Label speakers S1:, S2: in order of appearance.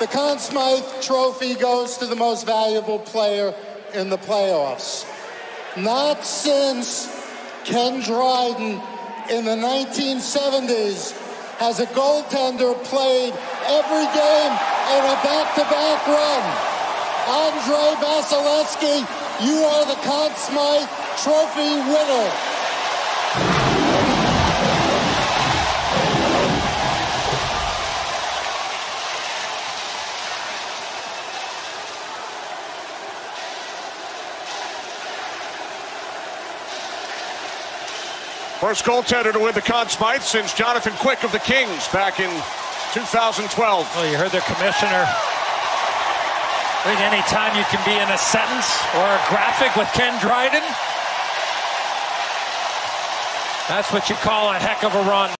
S1: The Conn Smythe Trophy goes to the most valuable player in the playoffs. Not since Ken Dryden in the 1970s has a goaltender played every game in a back-to-back run. Andrei Vasilevsky, you are the Conn Smythe Trophy winner.
S2: First goaltender to win the Conn Smythe since Jonathan Quick of the Kings back in 2012.
S3: Well, you heard the commissioner. I think any time you can be in a sentence or a graphic with Ken Dryden, that's what you call a heck of a run.